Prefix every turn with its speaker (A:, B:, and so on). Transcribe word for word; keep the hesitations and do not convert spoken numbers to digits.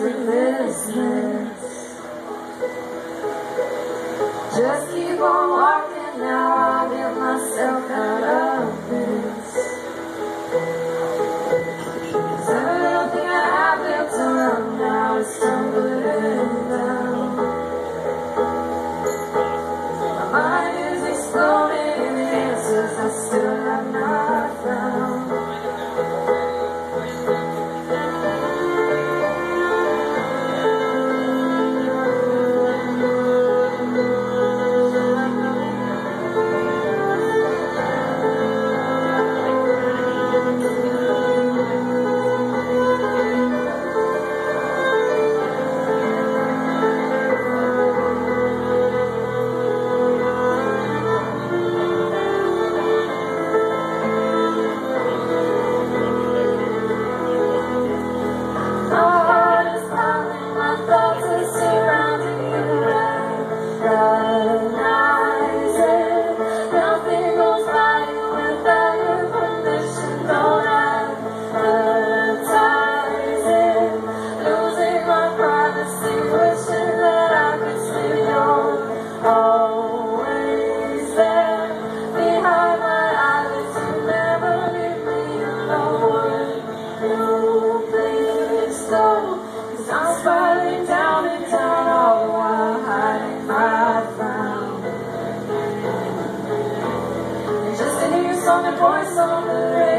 A: through this mess. Just keep on walking now, I'll get myself out of this. Cause every little thing I have built around now is tumbling down. My mind is exploding in the answers I still have not found. Voice on the radio.